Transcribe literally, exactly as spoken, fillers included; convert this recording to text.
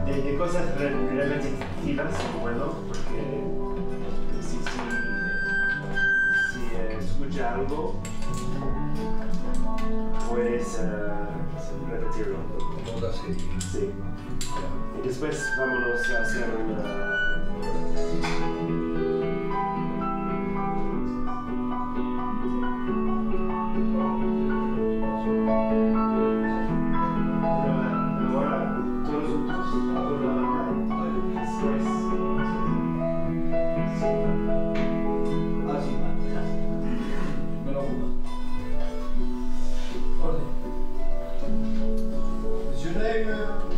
de, de cosas re, repetitivas, bueno, porque si, si, si eh, escucha algo, puedes uh, repetirlo. Como la serie. Sí. Y después vámonos a hacer una... Is your name uh,